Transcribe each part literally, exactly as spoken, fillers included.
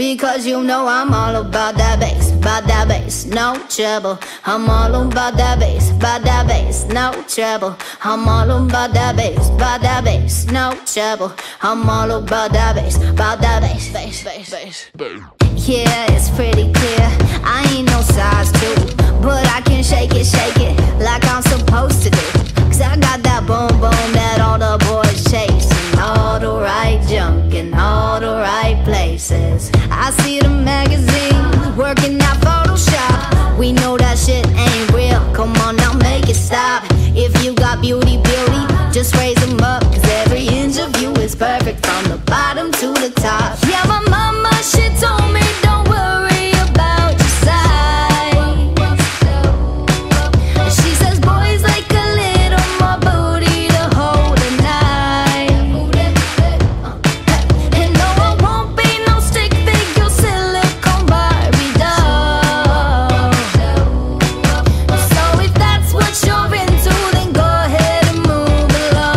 Because you know I'm all about that bass, about that bass, no trouble. I'm all about that bass, about that bass, no trouble. I'm all about that bass, about that bass, no trouble. I'm all about that bass, about that bass, bass, bass, bass. Yeah, it's pretty clear, I ain't no size two, but I can shake it, shake it like I'm supposed to do. Cause I got that boom boom that all the boys chasing, all the right junk in all the right places. I see the magazines working out Photoshop. We know that shit ain't real, come on now make it stop. If you got beauty, beauty, just raise them up. Cause every inch of you is perfect from the bottom to the top. Yeah, my mama, she told me don't worry about your size. She says boys like a little more booty to hold at night. And no, I won't be no stick figure silicone Barbie doll. So if that's what you're into, then go ahead and move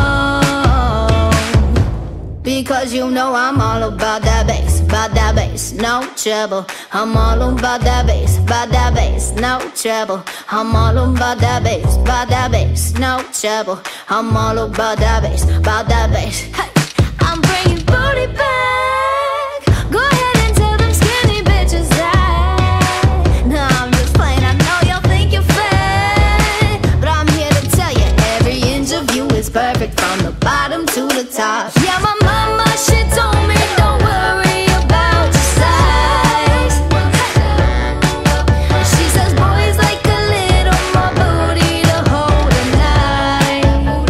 along. Because you know I'm all about that bass, about that bass, no trouble. I'm all about that bass, about that bass, no trouble. I'm all about that bass, about that bass, no trouble. I'm all about that bass, about that bass. Hey, I'm bringing booty back. Go ahead and tell them skinny bitches that. No, I'm just playing, I know y'all think you're fat, but I'm here to tell you every inch of you is perfect from the bottom to the top. Yeah, my mama, she told me don't worry about your size. She says boys like a little more booty to hold at night.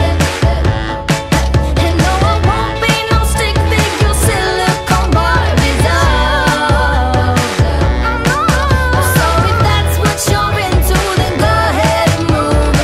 And no, I won't be no stick figure silicone Barbie doll. So if that's what you're into, then go ahead and move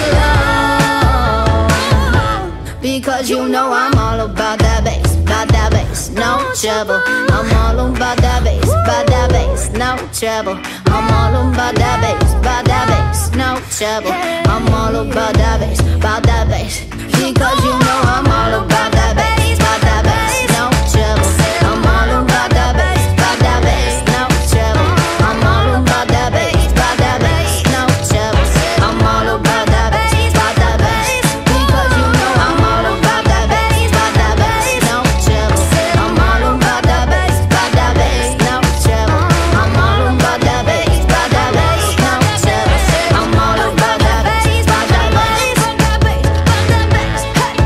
along. Because you know I'm all about that bass, about that bass, no trouble. I'm all about that bass, about that bass, no trouble. I'm all about that bass, about that bass, no trouble. I'm all about that bass, about that bass. Because you know I'm all about that bass, about that bass, no trouble. I'm all about that bass, about that bass, no trouble. I'm all about that bass, about that bass, no trouble. I'm all about that bass, about that bass. Because you know I'm all about that bass, about that bass, no trouble. I'm all about that bass, about that bass, no trouble. I'm all about that bass, about that bass, no trouble. I'm all about that bass, about that bass, about that bass, about that bass.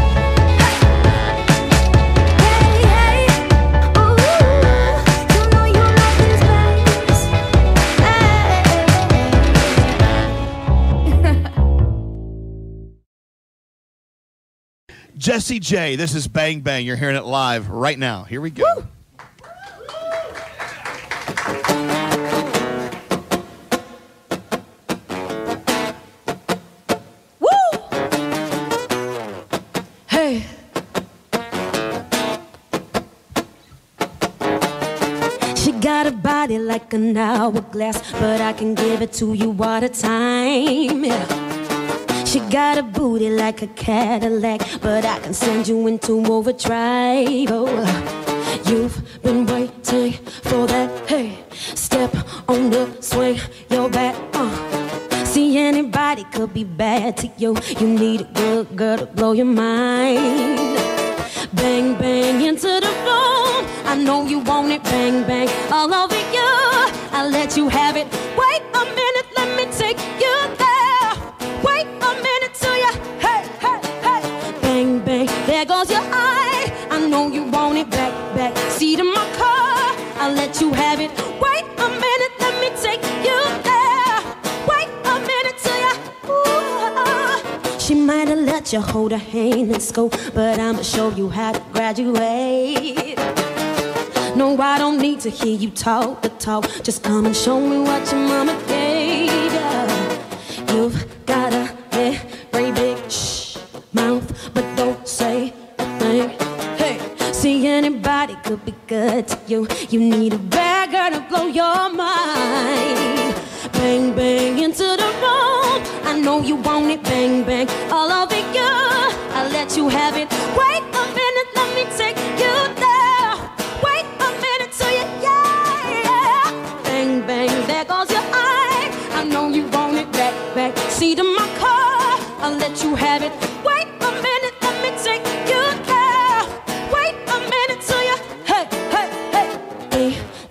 Hey, hey, ooh, you know you like this bass. Jessie J, this is Bang Bang. You're hearing it live right now. Here we go. Woo! Hey. She got a body like an hourglass, but I can give it to you all the time. Yeah. She got a booty like a Cadillac, but I can send you into overdrive. Oh, you've been waiting for that. Hey, step on the swing, your back. Uh. See, anybody could be bad to you. You need a good girl to blow your mind. Bang, bang into the room. I know you want it. Bang, bang all over you. I'll let you have it. Wait a minute, let me take you there. Wait a minute till ya, hey, hey, hey. Bang, bang, there goes your eye. I know you want it. Back, back, seat in my car. I'll let you have it. Wait a minute, let me take you there. Wait a minute till ya, ooh. She might have let you hold her hand in school, but I'ma show you how to graduate. No, I don't need to hear you talk the talk. Just come and show me what your mama gave ya. You've got a very big shh mouth, but don't say a thing. Hey, see, anybody could be good to you. You need a bad girl to blow your mind. Bang, bang into the room. I know you want it. Bang, bang all over you. I'll let you have it. Wait a minute, let me take you there. Wait a minute till you, yeah, yeah.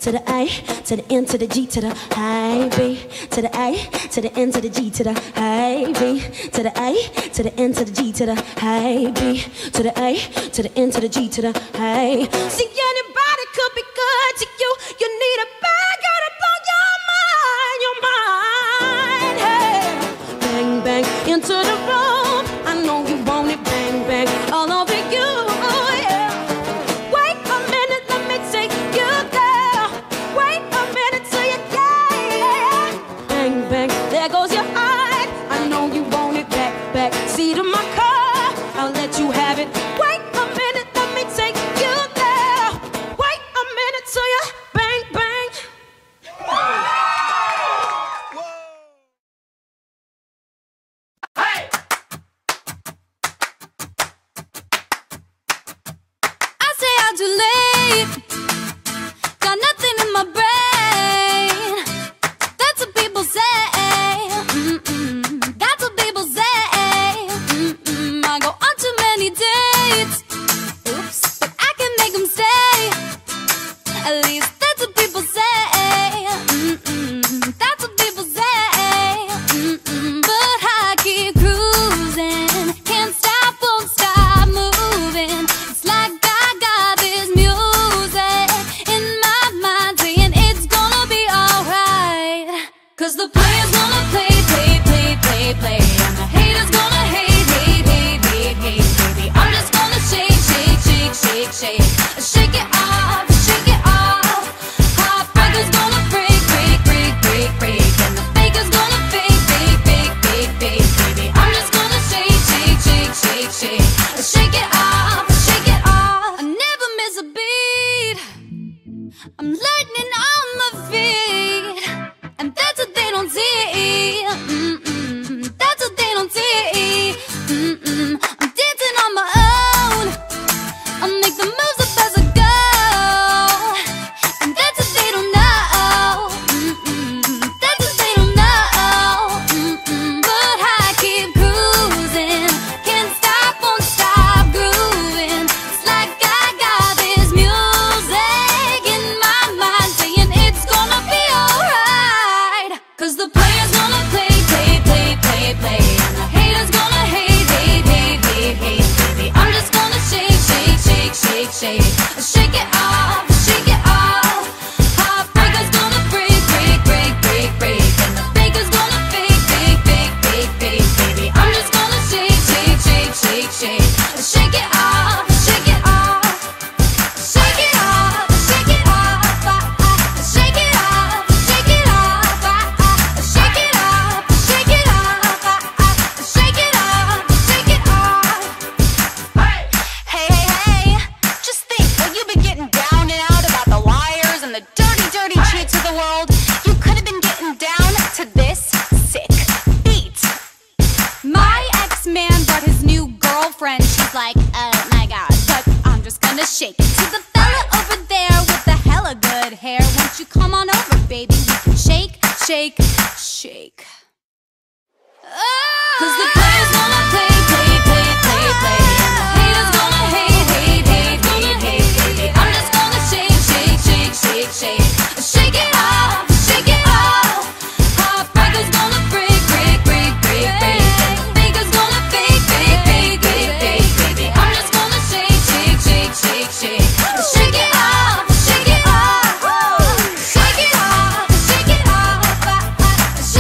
to the A, to the N, to the G, to the A, B, to the A, to the N, to the G, to the A, B, to the A, to the N, to the G, to the A, B, to the A, to the N, to the G, to the A. See, anybody could be good to you. You need a bad girl to blow your mind, your mind. Hey, bang, bang, into the room. I know you want it, bang, bang, all over you. There goes your heart. I know you want it back, back. Seat of my car, I'll let you have it. Wait a minute, let me take you there. Wait a minute till you bang, bang. Hey! I say I'm too late. Got nothing in my brain. That's what people say. Dates. Oops, but I can make them stay. At least that's what people say. Mm-mm, that's what people say. Mm-mm, but I keep cruising, can't stop, won't stop moving. It's like I got this music in my mind saying it's gonna be alright. Cause the players gonna play, play, play, play, play, and the haters gonna hate, hate, hate, hate, hate. Shake, shake, shake it off, shake it off. Heartbreaker's gonna break, break, break, break, break, and the faker's gonna fake, fake, fake, fake, fake, baby. I'm just gonna shake, shake, shake, shake, shake, shake it off, shake it off. I never miss a beat. I'm lightning on my feet, and that's what they don't see. Mm-mm, that's what they don't see. Mm-mm, I'm dancing on my own. I'll make the moves up as I go, and that's what they don't know. Mm-mm, that's what they don't know. Mm-mm, but I keep cruising, can't stop, won't stop grooving. It's like I got this music in my mind saying it's gonna be alright. Cause the players gonna play, play, play, play, play, and the haters gonna hate, hate, hate, hate, hate, baby. I'm just gonna shake, shake, shake, shake, shake, shake it off, shake it off. Heartbreaker's gonna break, break, break, break, break, and the faker's gonna fake, fake, fake, fake, fake, baby. I'm just gonna shake, shake, shake, shake, shake, shake it off, shake it off, shake it off, shake it off, shake it off, shake it off, shake it off, shake it off, shake it off, shake it off. Hey! Hey, hey, hey, just think, while you've been getting down and out about the liars and the dirty, dirty cheats of the world, you could have been getting down to this sick beat. My ex-man brought his new girlfriend. She's like, oh my god, but I'm just gonna shake it. To the fella over there with the hella good hair, won't you come on over, baby? We can shake, shake, shake. Cause the players gonna play, play, play, play, play, and the haters gonna hate, hate, hate, hate, hate, baby. I'm just gonna shake, shake, shake, shake, shake, shake it off, shake it off. Heartbreaker's gonna break, break, break, break, break, and the faker's gonna fake, fake, fake, fake, fake, baby. I'm just gonna shake, shake, shake, shake, shake, shake it off, shake it off, shake it off, shake it off,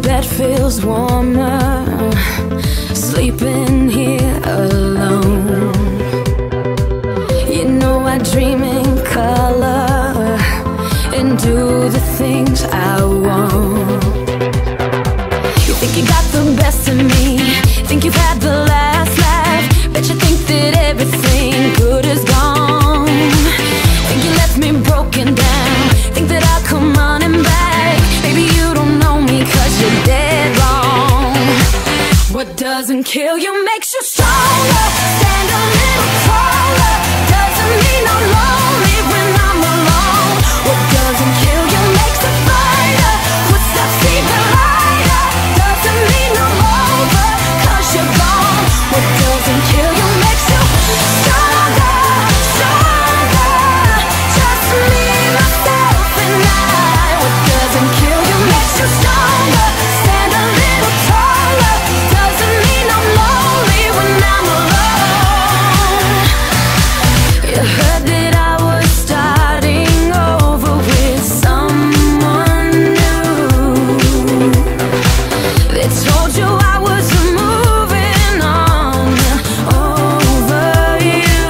bed feels warmer, sleeping here alone. You know I dream in color and do the things I want. You think you got the best of me, think you've had the last laugh, bet you think that everything good is gone. Think you left me broken down, think that I'll come running back. Maybe you don't know me cause you're dead wrong. What doesn't kill you makes you stronger. Stand a little taller. Doesn't mean I'm lonely when I'm alone. What doesn't kill you makes a fighter. Footsteps even lighter. Doesn't mean I'm over cause you're gone. What doesn't kill you makes you stronger, stronger. Just me, myself and I. What doesn't kill you makes you stronger. Stand a little taller. Doesn't mean I'm lonely when I'm alone. You heard that I was starting over with someone new. They told you I was moving on over you.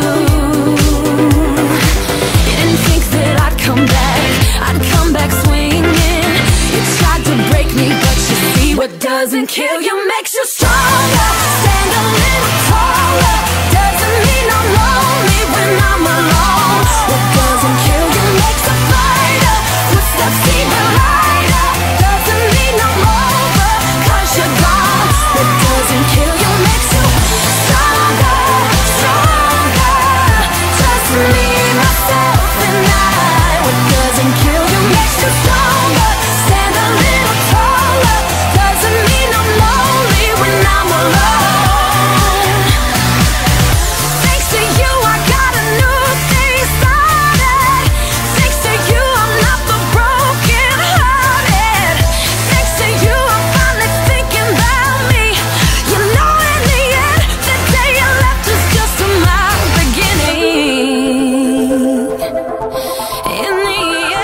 You didn't think that I'd come back, I'd come back swinging. You tried to break me, but you see what doesn't kill you makes you stronger. Stand a little taller. Doesn't mean I'm lonely when I'm alone. What doesn't kill you makes a fighter. Footsteps even lighter. Doesn't mean I'm over cause you're gone. What doesn't kill you makes you stronger, stronger. Just me, myself and I. What doesn't kill you makes you stronger. Stand a little taller. Doesn't mean I'm lonely when I'm alone. Thanks to you I got a new thing started. Thanks to you I'm not the broken hearted. Thanks to you I'm finally thinking about me. You know in the end, the day you left was just my beginning. In the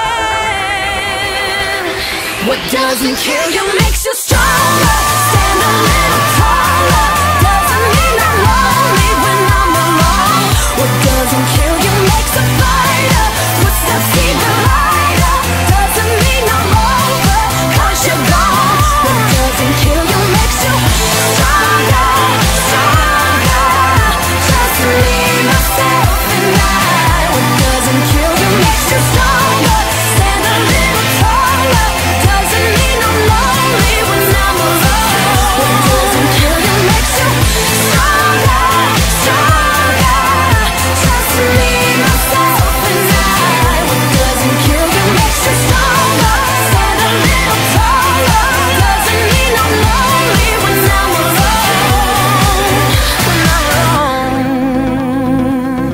end, what doesn't kill you makes you stronger. Stand a little taller. Doesn't mean I'm lonely when I'm alone. What doesn't kill you makes a fighter. Footsteps even lighter. Doesn't mean I'm over cause you're gone. What doesn't kill you makes you stronger, stronger. Just me, myself and I. What doesn't kill you makes you stronger. Stand a little taller. Doesn't mean I'm lonely when I'm alone. What doesn't kill you makes you stronger, stronger. Just me, myself and I. What doesn't kill you makes you stronger. Stand a little taller. Doesn't mean I'm lonely when I'm alone. When I'm alone.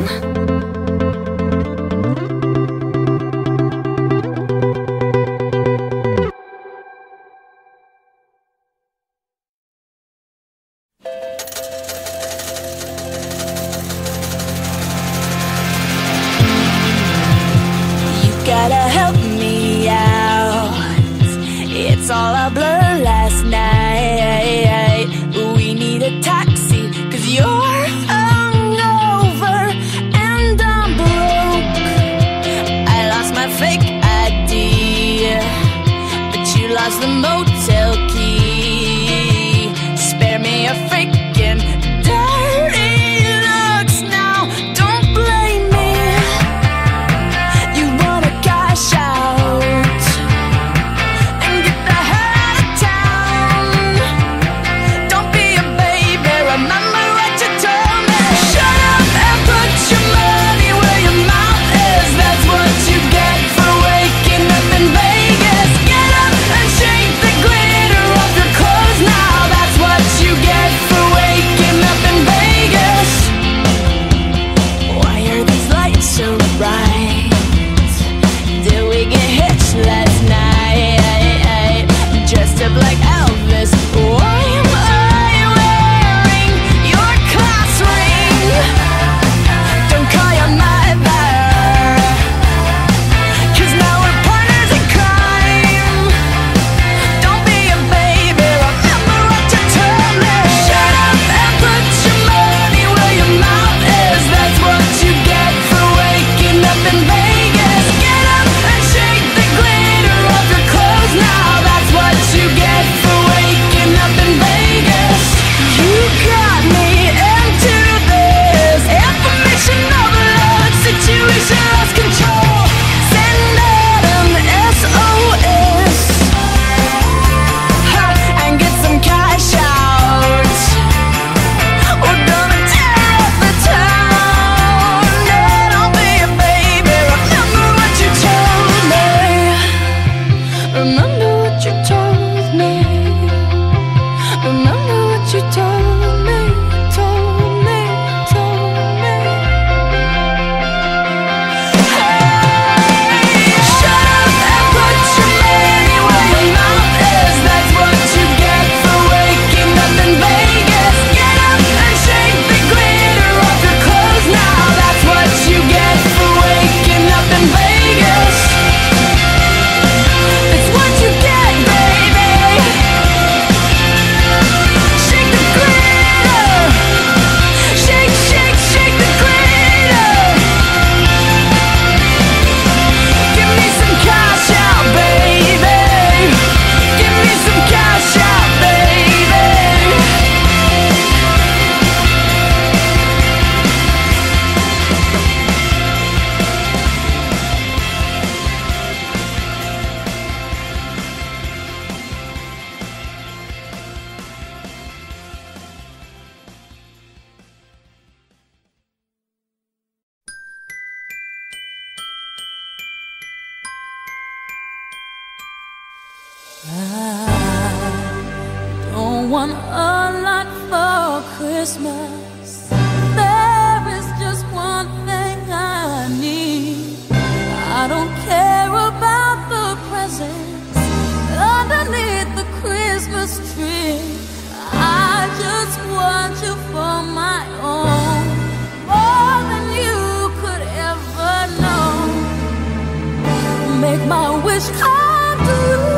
You gotta help me out. It's all a blur last night. We need a taxi, cause you're hungover and I'm broke. I lost my fake I D, but you lost the motel key. Spare me a freaking dirty looks now. Don't blame me. You wanna cash out and get the hell out of town. Don't be a baby, remember what you told me. Shut up and put your money where your mouth is. That's what you get for waking up in Vegas. Get up and shake the Don't want a lot for Christmas. There is just one thing I need. I don't care about the presents underneath the Christmas tree. I just want you for my own, more than you could ever know. Make my wish come true.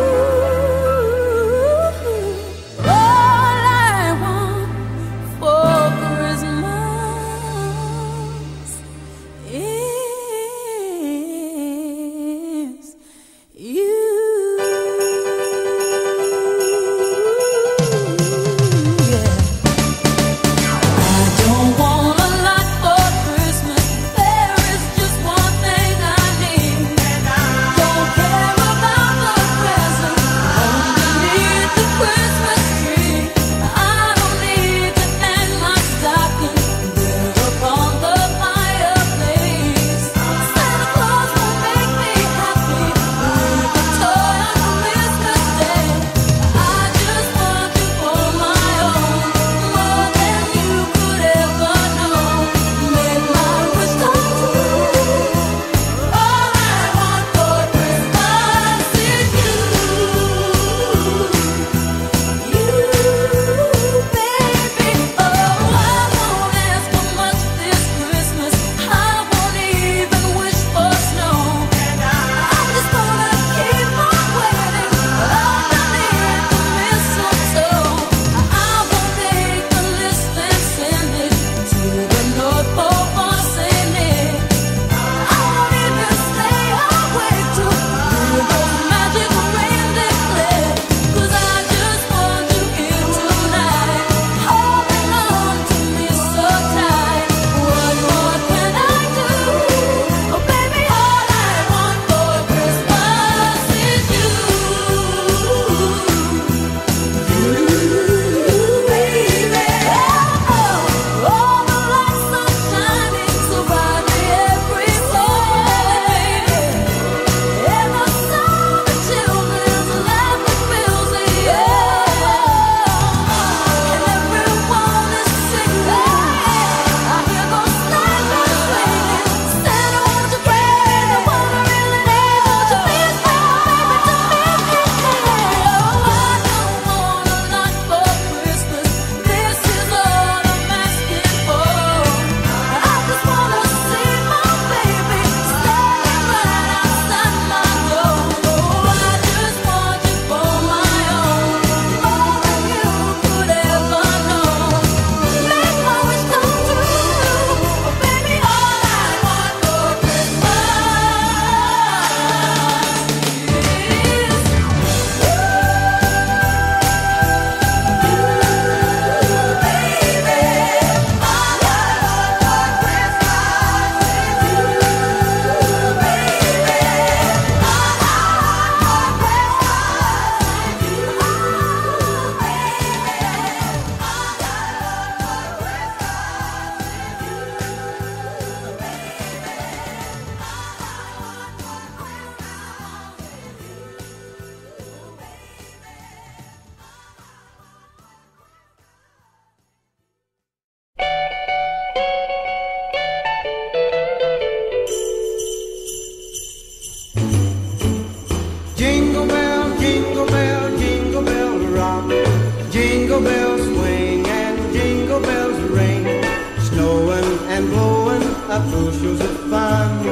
bushels of fun.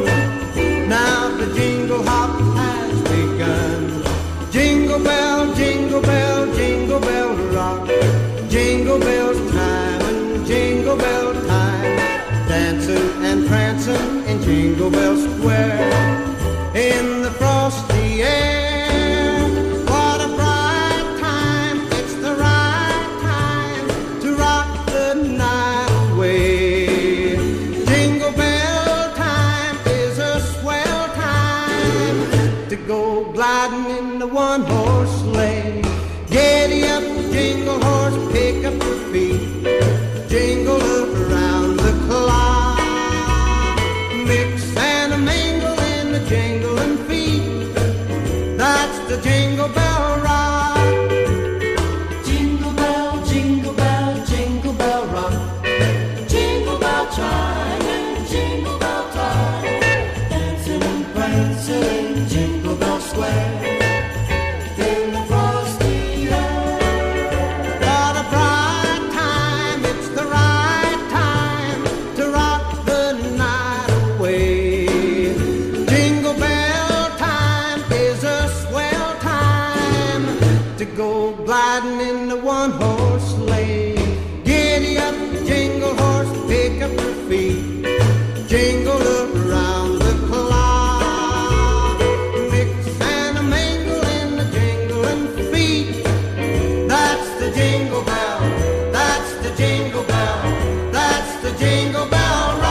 Now the jingle hop has begun. Jingle bell, jingle bell, jingle bell rock. Jingle bells time and jingle bell time. Dancing and prancing in Jingle Bell Square. In the frosty air, what a bright time. It's the right time to rock the night away. Jingle bell time is a swell time to go gliding in the one-horse sleigh. Giddy up, jingle horse, pick up your feet. Jingle around the clock. Mix and a mingle in the jingling feet. That's the Jingle Bell to go gliding in the one-horse sleigh. Giddy up, jingle horse, pick up your feet, jingle around the clock. Mix and a mingle in the jingling feet. That's the jingle bell, that's the jingle bell, that's the jingle bell rock.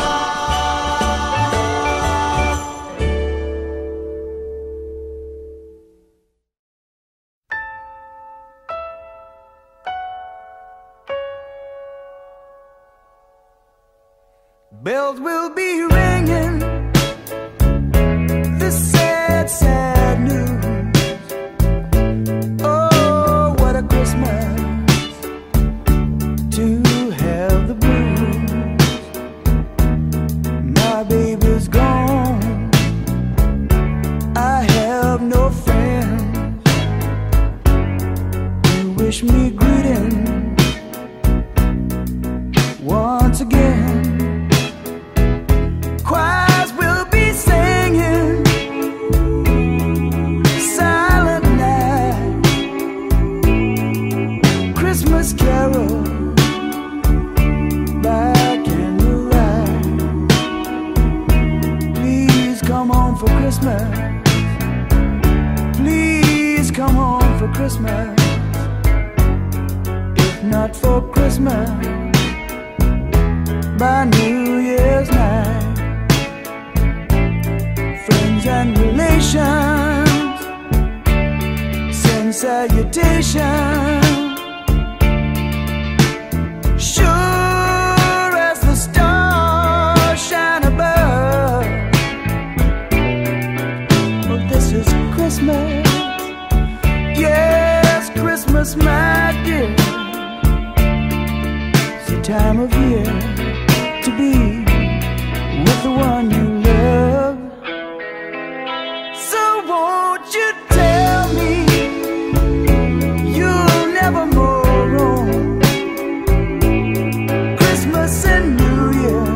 Bells will be ringing, this sad, sad news. Oh, what a Christmas to have the blues. My baby's gone, I have no friends to wish me greeting once again. Choirs will be singing Silent Night, Christmas carol by candlelight. Please come home for Christmas, please come home for Christmas. If not for Christmas, by New Year's night. Friends and relations send salutations. Sure as the stars shine above, oh, this is Christmas. Yes, Christmas, my dear. It's the time of year to be with the one you love. So won't you tell me you'll never more roam? Christmas and New Year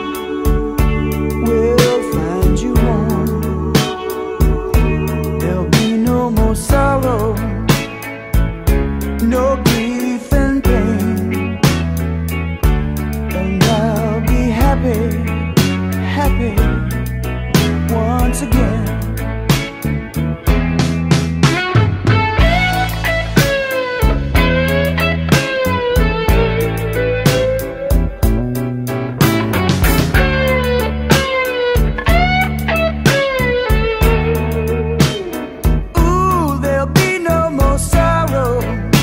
will find you home. There'll be no more sorrow, no grief and pain, and I'll be happy, happy once again. Ooh, there'll be no more sorrow,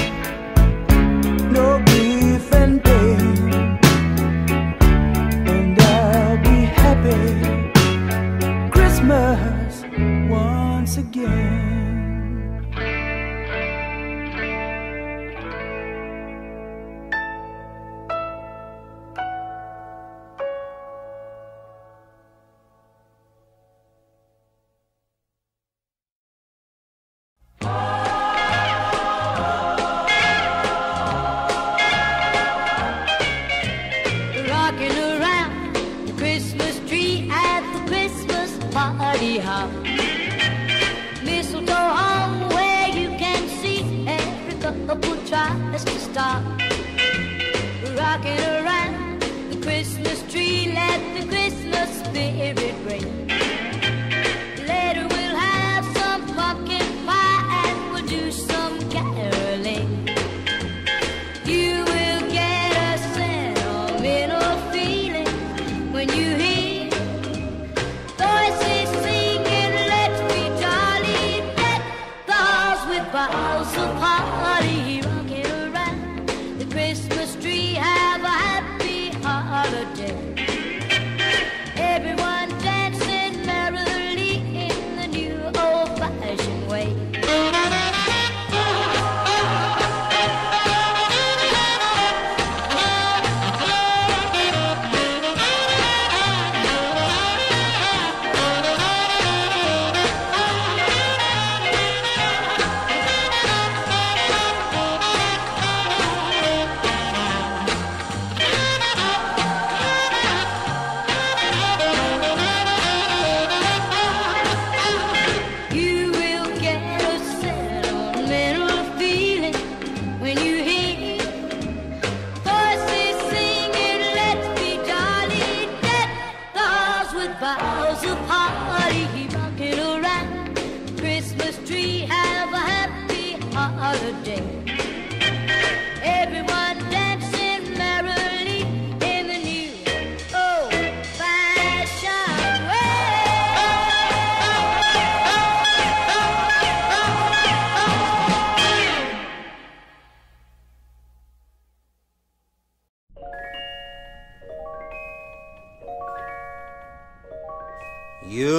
no grief and pain, and I'll be happy Christmas once again. Rocking around the Christmas tree at the Christmas party hop. Mistletoe hung where you can see every couple tries to stop. Rocking around the Christmas tree, let the Christmas spirit ring. Later we'll have some pumpkin pie and we'll do some caroling. You will get a sentimental feeling when you hear voices singing, let's be jolly, deck the halls with boughs of holly. Rocking around the Christmas tree, have a happy holiday. Everyone dancing merrily in the new old-fashioned way. You will get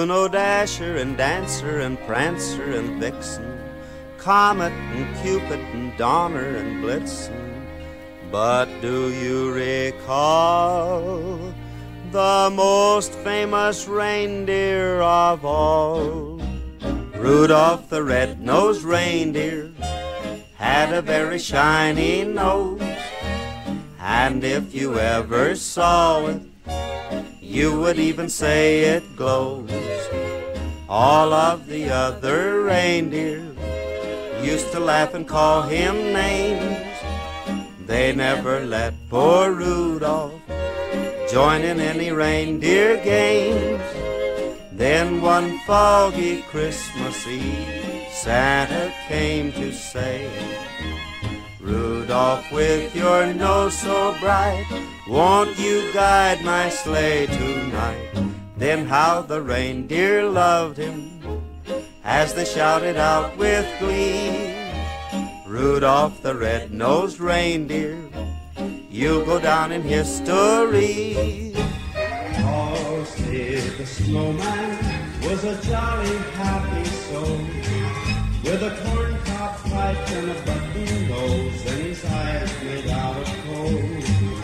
Bruno, Dasher, and Dancer, and Prancer, and Vixen, Comet, and Cupid, and Donner, and Blitzen. But do you recall the most famous reindeer of all? Rudolph the red-nosed reindeer had a very shiny nose, and if you ever saw it, you would even say it glows. All of the other reindeer used to laugh and call him names. They never let poor Rudolph join in any reindeer games. Then one foggy Christmas Eve, Santa came to say, Rudolph, with your nose so bright, won't you guide my sleigh tonight? Then how the reindeer loved him as they shouted out with glee, Rudolph the red-nosed reindeer, you'll go down in history. Frosty the snowman was a jolly happy soul, with a corncob pipe and a button nose, and his eyes made out of coal.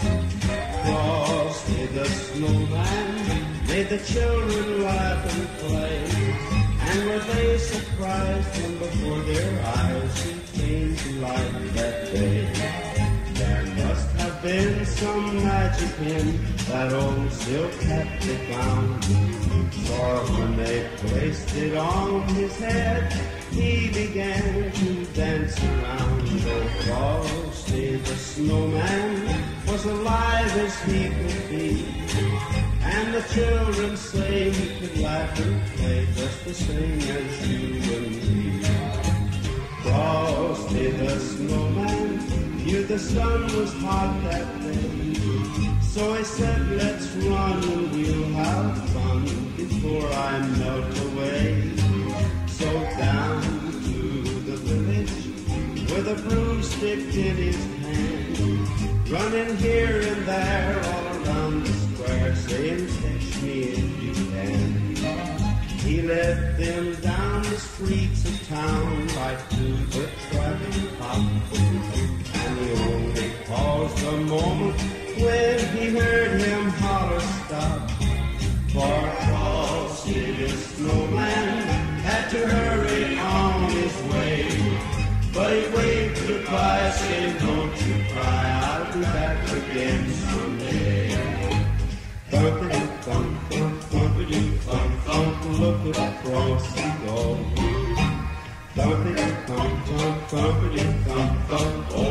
Frosty the snowman made the children laugh and play, and were they surprised when before their eyes he came to life that day. There must have been some magic in that old silk hat they found, for when they placed it on his head, he began to dance around. Oh, Frosty the snowman was alive as he could be, and the children say he could laugh and play just the same as you and me. Frosty the snowman knew the sun was hot that day, so he said, let's run and we'll have fun before I melt away. So down to the village with a broomstick in his hand, running here and there all around the square, saying, catch me if you can. He led them down the streets of town like two-foot traffic cop, and he only paused a moment when he heard him holler stop. For Frosty the snowman had to hurry on his way, but he waved goodbye, saying, don't you cry, I'll be back again someday. Thumpity-thump, thump, thumpity-thump, thump, look at Frosty go. Thumpity-thump, thump, thumpity-thump, thump, oh,